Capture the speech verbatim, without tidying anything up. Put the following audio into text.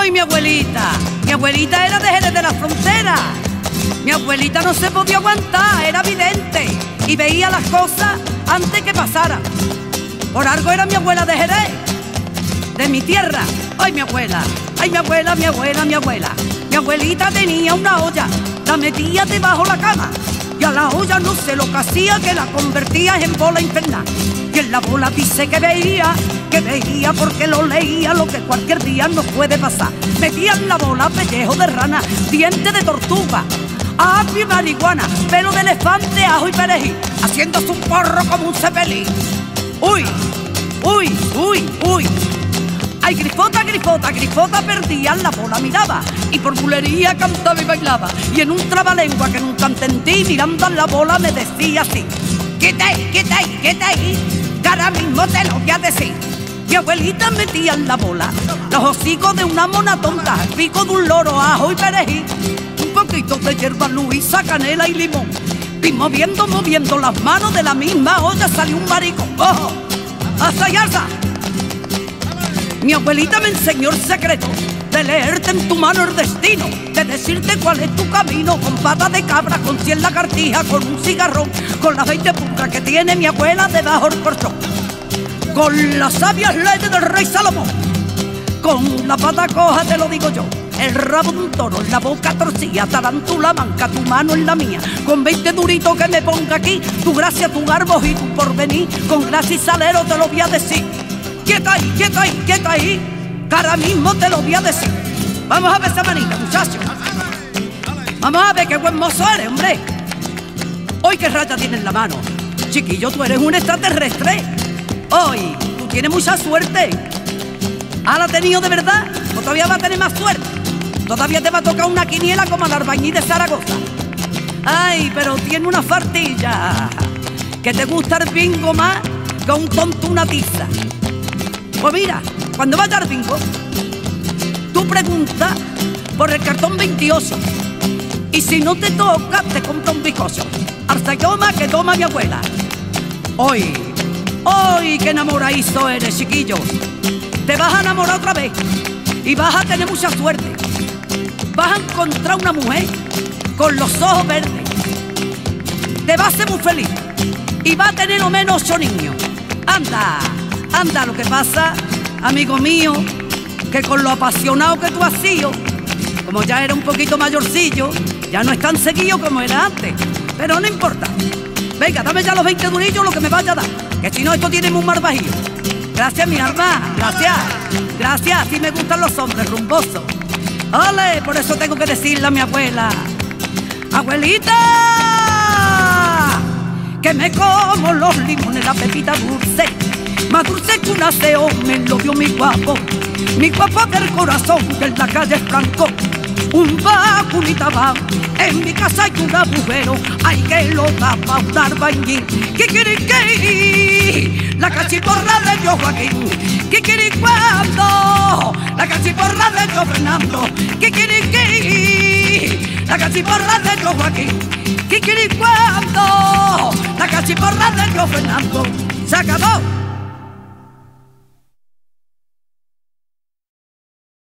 ¡Uy, mi abuelita! Mi abuelita era de Jerez de la Frontera. Mi abuelita no se podía aguantar, era vidente y veía las cosas antes que pasaran. Por algo era mi abuela de Jerez, de mi tierra. ¡Ay, mi abuela! ¡Ay, mi abuela, mi abuela, mi abuela! Mi abuelita tenía una olla, la metía debajo la cama y a la olla no sé lo que hacía, que la convertía en bola infernal. Y en la bola dice que veía, que veía porque lo leía, lo que cualquier día nos puede pasar. Metía en la bola pellejo de rana, diente de tortuga, apio y marihuana, pelo de elefante, ajo y perejil, haciéndose un porro como un cepelín. ¡Uy! ¡Uy! ¡Uy! ¡Uy! ¡Ay, grifota, grifota, grifota! Perdía la bola, miraba y por bulería cantaba y bailaba. Y en un trabalengua que nunca entendí, mirando a la bola me decía así: ¡quita ahí, quita ahí, quita ahí! Que ahora mismo te lo voy a decir. Mi abuelita metía en la bola los hocicos de una mona tonta, el pico de un loro, ajo y perejil, un poquito de hierba luisa, canela y limón. Y moviendo, moviendo las manos de la misma olla salió un marico. ¡Ojo! ¡Alza y alza! Mi abuelita me enseñó el secreto de leerte en tu mano el destino, de decirte cuál es tu camino, con patas de cabra, con cien lagartijas, con un cigarrón, con las veinte puntas que tiene mi abuela debajo del colchón, con las sabias leyes del rey Salomón, con la pata coja te lo digo yo, el rabo de un toro en la boca torcida, tarántula manca, tu mano en la mía, con veinte duritos que me ponga aquí, tu gracia, tu garbo y tu porvenir, con gracia y salero te lo voy a decir. ¡Quieta ahí, quieta ahí, quieta ahí! Que ahora mismo te lo voy a decir. Vamos a ver esa manita, muchachos. Vamos a ver qué buen mozo eres, hombre. Hoy qué raya tienes en la mano. Chiquillo, tú eres un extraterrestre. Hoy, tú tienes mucha suerte. ¿Ah, la has tenido de verdad? ¿O todavía va a tener más suerte? Todavía te va a tocar una quiniela como al Arbañí de Zaragoza. Ay, pero tiene una fartilla, que te gusta el bingo más que un tonto una tiza. Pues mira, cuando vayas al bingo, tú preguntas por el cartón veintiocho y si no te toca, te compra un bizcocho. Arzayoma que toma mi abuela. Hoy, hoy qué enamoradizo eres, chiquillo. Te vas a enamorar otra vez y vas a tener mucha suerte. Vas a encontrar una mujer con los ojos verdes. Te vas a ser muy feliz y va a tener lo menos ocho niños. Anda. Anda, lo que pasa, amigo mío, que con lo apasionado que tú has sido, como ya era un poquito mayorcillo, ya no es tan seguido como era antes. Pero no importa. Venga, dame ya los veinte durillos, lo que me vaya a dar, que si no esto tiene un mar bajillo. Gracias, mi alma, gracias. Gracias, así me gustan los hombres rumbosos. ¡Ole! Por eso tengo que decirle a mi abuela: ¡abuelita! Que me como los limones, la pepita dulce, más dulce que una seo, me lo dio mi guapo, mi guapo del corazón, que en la calle es franco. Un vacunita va, en mi casa hay un agujero, hay que lo da pa' un arbañín. ¿Qué quiere que? La cachiporra de yo Joaquín. ¿Qué quiere cuando? La cachiporra de yo Fernando. ¿Qué quiere que? La cachiporra de yo Joaquín. ¿Qué quiere cuando? La cachiporra de yo Fernando. Se acabó.